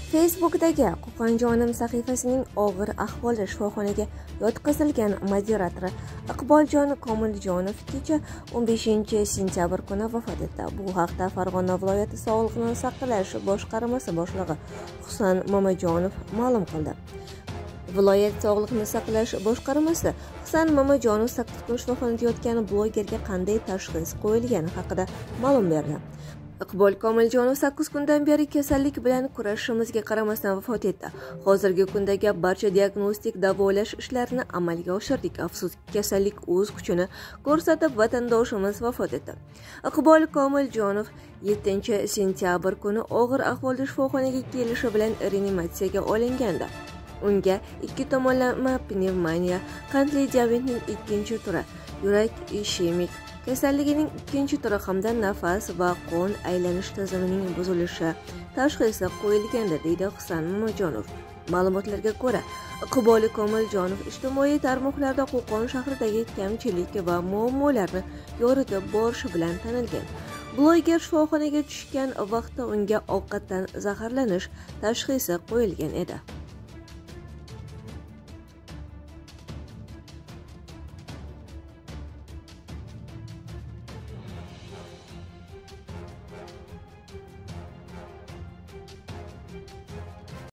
Facebook'dagi Qo'qonjonim sahifasining og'ir ahvolda shifoxonaga yotqizilgan moderatori Iqboljon Komiljonov kecha 15 sentyabr kuni vafot etdi. Bu haqda Farg'ona viloyati Sog'liqni saqlash boshqarmasi boshlig'i Husan Mamajonov ma'lum qildi. Viloyat Sog'liqni saqlash boshqarmasi Husan Mamajonov 8 kun shifoxonada yotgan blogerga qanday tashxis qo'yilgani haqida ma'lum berdi. Iqbol Komiljonov 8 kundan beri kasallik bilan kurashishimizga qaramasdan vafot etdi. Hozirgi kundagi barcha diagnostik davolash ishlarini amalga oshirdik. Afsuski, kasallik o'z kuchini ko'rsatib, vatandoshimiz vafot etdi. Iqbol Komiljonov 7 sentyabr kuni og'ir ahvolda shifoxonaga kelishi bilan reanimatsiyaga olingandi. Unga 2 tomonlama pnevmoniya, qandli diabetning 2-turi, yurak ishemik kasalligining 2-turi hamda nafas va qon aylanish tizimining buzilishi tashxisi qo'yilgandi, deydi Husan Mamajonov. Ma'lumotlarga ko'ra, Iqbol Komiljonov ijtimoiy tarmoqlarda Qo'qon shahridagi kamchilik va muammolarni yoritib borishi bilan tanilgan. Bloger shifoxonaga tushgan vaqtda unga ovqatdan zaharlanish tashxisi qo'yilgan edi.